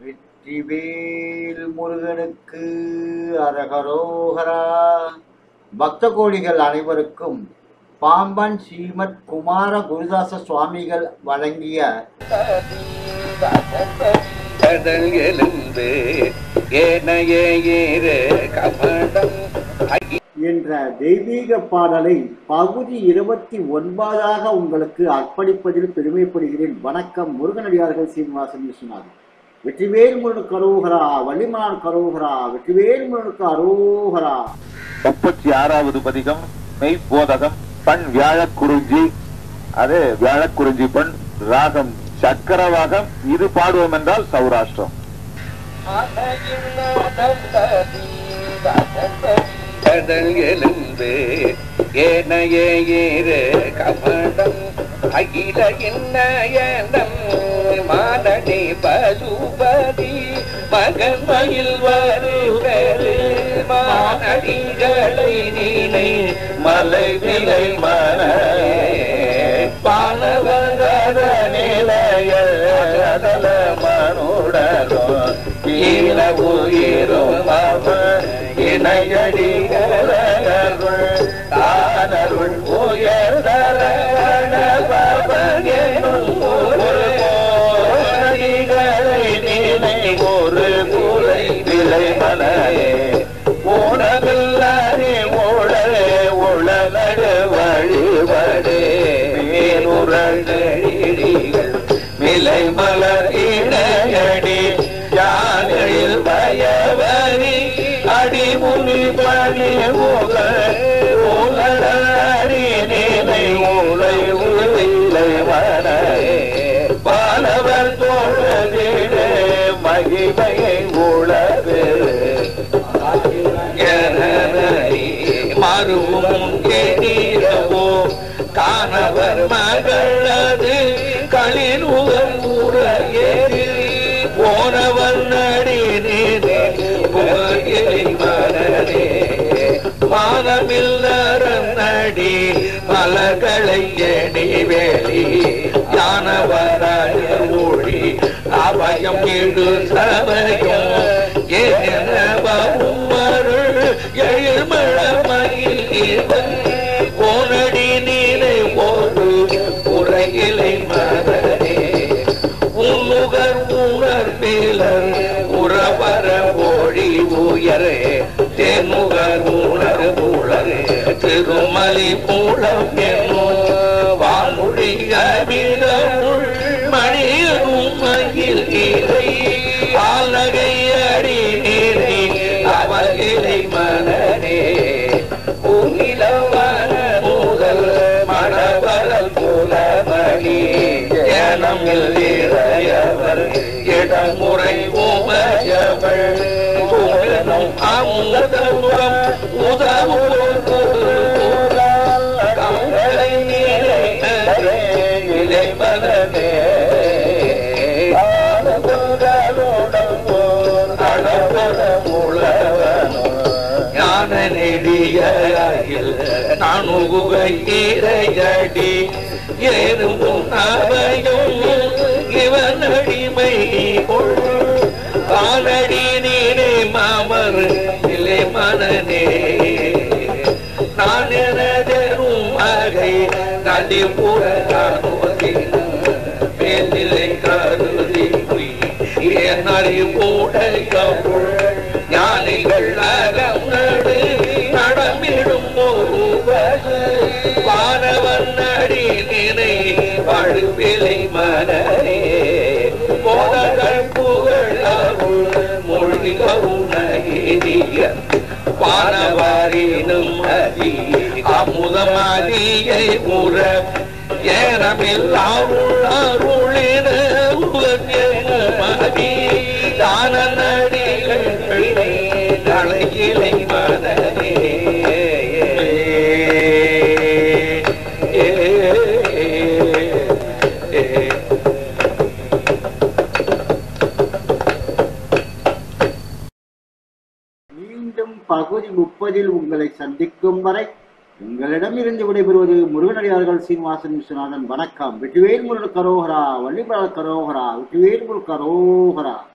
வெற்றிவேல் முருகனுக்கு அரகரோகரா. பக்த கோடிகள் அனைவருக்கும் பாம்பன் ஸ்ரீமத் குமார குருதாச சுவாமிகள் வழங்கிய என்ற தெய்வீக பாடலை பகுதி 29ஆக உங்களுக்கு அர்ப்பணிப்பதில் பெருமைப்படுகிறேன். வணக்கம். முருகனடியார்கள் சீனிவாசன் விஸ்வநாதன். வெற்றிவேல் முருகனுக்கு அரோகரா, வள்ளிமலான் கரோகரா, வெற்றிவேல் முருகனுக்கு அரோகரா. 36வது பதிகம் மெய்போதகம். பண் வியாழக்குறிஞ்சி. அது வியாழக்குறிஞ்சி பண். ராகம் சக்கரவாகம். இது பாடுவோம் என்றால் சௌராஷ்டிரம். கடல் எழுந்து ஏனையே கபடம் அகில இன்னயனம் மானடி பசுபதி மகன் மயில் வருவது மானடிகளை நீனை மலை விலை மன பானவர நிலையல் அதல மனுடரோ கீழ உயிரும் அவன் இணையடிகள் தானருள் உயர்தரவன பவனும் ஒரு நிலை ஒரு கூரை விலை மலையே உணவில்லாரே உழலே உழலடு வழிபடு மேலுரடிகள் மிலை மலர் இணையடி யானையில் பயவரி அடிமுனி பணி உலடி நிலை உலை உலை வரையே பாலவர் தோழதிலே மகிமையை உளவு மறுவும் கேட்டீரவோ காணவர் மகளது களிர் உகல் உரையே போனவர் நடி மனே மானமில்லறம் நடி மலர்களை எணி வேலி யானவராய ஒளி அபயம் இடு சமயம் ஏனவும் மருள் எழுமழமையில் போனடி நீரை ஒரு உரையிலை மதனே உன்னுகர் உணர் மேலர் உறவர ஒளி உயரே தென்முகர் உணர் உளரே திருமலி மூலம் என்னும் வானொலி அமிழமுள் மணியனும் மயில் இலை ஆலகை அடி நீரை அவகிலை மனநே உன்னிலவன முதல் மணவரல் புலமணி ஏனமில் இறையவர் இடமுறை உமையவள் அமுதம் உதவும் கங்களை நீரை இலை மனநே ஞான நெடியில் நானுகையடி ஏறும் அவையும் இவன் அடிமை கொள் காலடி நீனே மாமர் இலை மனநே நான் எனதரும் மகை நதிபுற மேல்நிலை கருதி என் அறிவுடையவுள் ஞானிகள் அகம் நடு நடமிடும் வானவன் நடி நினை பழுவிலை மனநே போதகள் புகழ் அருள் மொழி கருணைய பானவாரினும் அதி அமுதமாதியை உற ஏனமில்லாருள் அருளின மதி தான நடிகள் தலையிலை மனநே மீண்டும் பகுதி 30இல் உங்களை சந்திக்கும் வரை உங்களிடமிருந்து விடைபெறுவது முருகனடியார்கள் சீனிவாசன் விஸ்வநாதன். வணக்கம். வெற்றிவேல் முருகனுக்கு அரோகரா, வள்ளிமலான் கரோகரா, வெற்றிவேல் முருகனுக்கு அரோகரா.